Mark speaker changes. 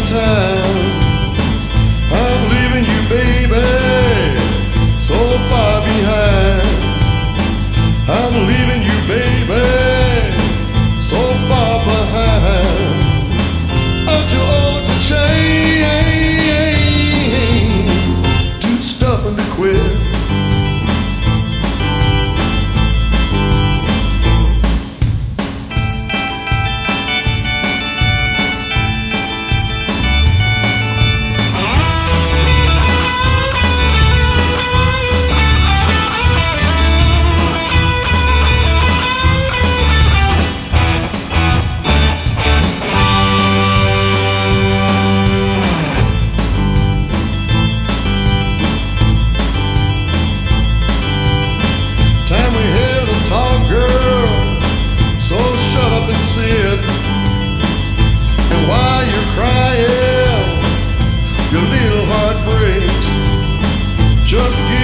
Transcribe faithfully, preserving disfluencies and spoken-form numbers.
Speaker 1: time. I'm leaving you, baby, so far behind. I'm leaving you, baby, so far behind. I'm too old to change, too stubborn to quit. And while you're crying, your little heart breaks. Just give